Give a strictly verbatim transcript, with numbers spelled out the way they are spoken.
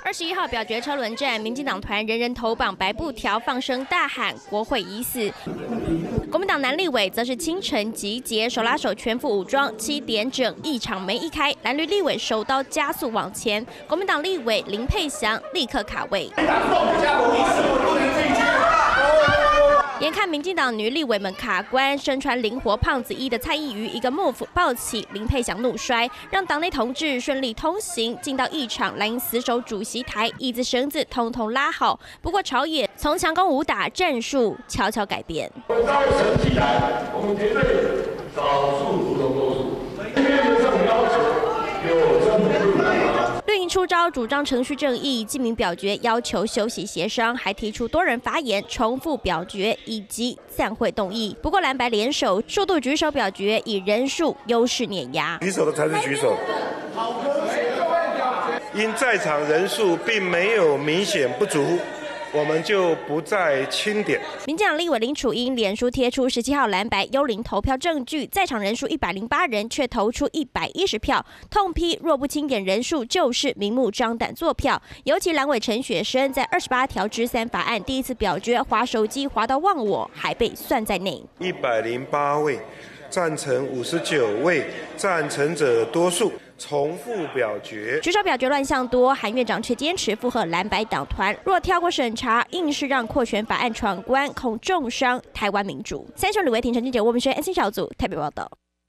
二十一号表决车轮战，民进党团人人头绑白布条，放声大喊“国会已死”。国民党南立委则是清晨集结，手拉手全副武装，七点整议场门一开，蓝绿立委手刀加速往前，国民党立委林佩祥立刻卡位。 眼看民进党女立委们卡关，身穿灵活胖子衣的蔡依瑜一个 move 抱起林佩祥怒摔，让党内同志顺利通行。进到议场，蓝营死守主席台，椅子绳子通通拉好。不过朝野从强攻武打战术悄悄改变。 成绩来，我们绝对少数服从多数。面对这种要求，有争不入吗？ 绿营出招，主张程序正义，记名表决，要求休息协商，还提出多人发言、重复表决以及散会动议。不过蓝白联手，数度举手表决，以人数优势碾压。 举手的才是举手，因在场人数并没有明显不足。 我们就不再清点。 民进党立委林楚英脸书贴出十七号蓝白幽灵投票证据，在场人数一百零八人，却投出一百一十票，痛批若不清点人数，就是明目张胆作票。尤其蓝委陈雪生在二十八条之三法案第一次表决，滑手机滑到忘我，还被算在内。 一百零八位。 赞成五十九位，赞成者多数，重复表决。 举手表决乱象多，韩院长却坚持附和蓝白党团，若跳过审查，硬是让扩权法案闯关，恐重伤台湾民主。三秀李维婷、陈俊杰、郭明轩 ，N C 小组特别报道。